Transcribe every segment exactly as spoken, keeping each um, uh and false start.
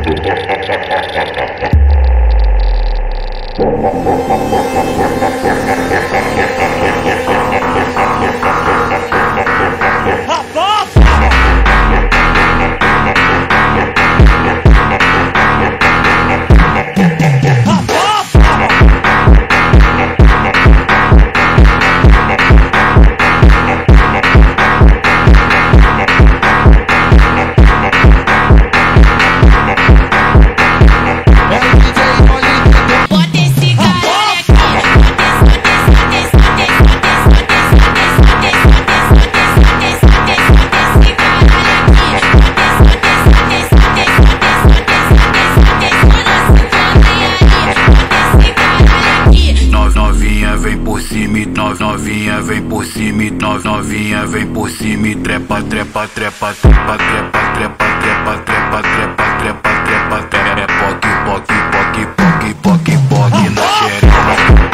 Novinha vem por cima, nós novinha vem por cima e trepa, trepa, trepa, trepa, trepa, trepa, trepa, trepa, trepa, trepa, trepa, trepa, poque, poque, poque, poque, poque, poque na xereca.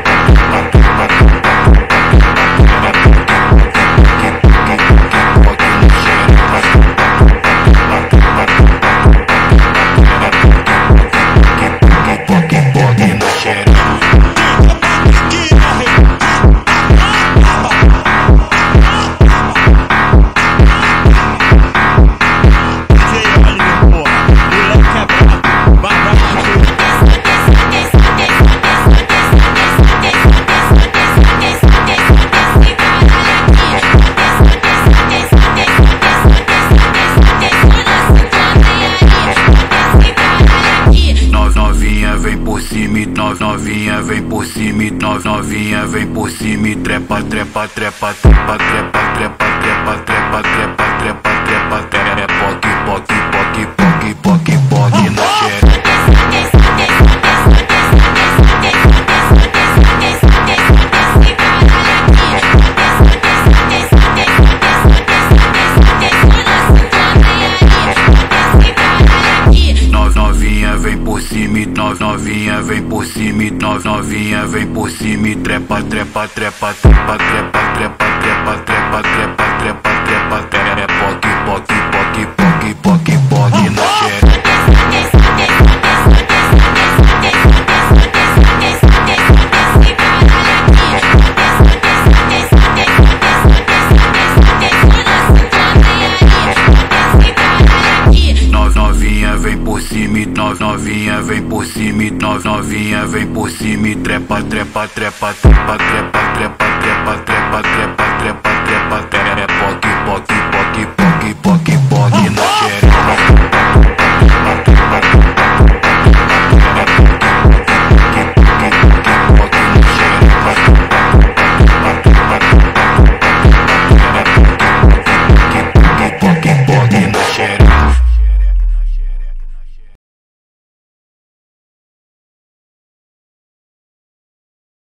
Nós novinha vem por cima, nós novinha vem por cima e trepa, trepa, trepa, trepa, trepa, trepa, trepa, trepa, trepa, trepa, trepa, trepa, poque, poque, poque, poque, poque, poque na xereca. Nós novinha vem por cima, nós novinha vem por cima, nós novinha vem por cima e trepa, trepa, trepa, trepa, trepa, trepa, trepa, trepa, trepa, trepa, trepa, trepa, poque, poque, poque, poque, poque, poque na xereca. Nós novinha vem por cima, nós novinha vem por cima, nós novinha vem por cima e trepa, trepa, trepa, trepa, trepa, trepa, trepa, trepa, trepa, trepa, trepa, trepa,